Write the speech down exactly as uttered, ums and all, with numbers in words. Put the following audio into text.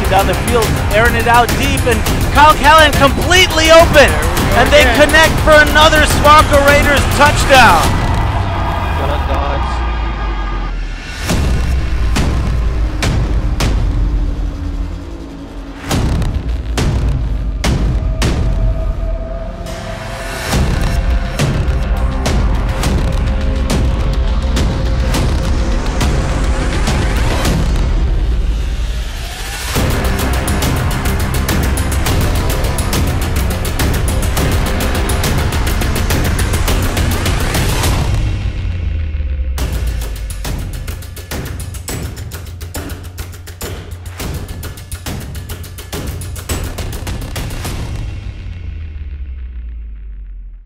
down the field, airing it out deep, and Kyle Callahan completely open. And they connect for another SWARCO Raiders touchdown. Gonna dodge.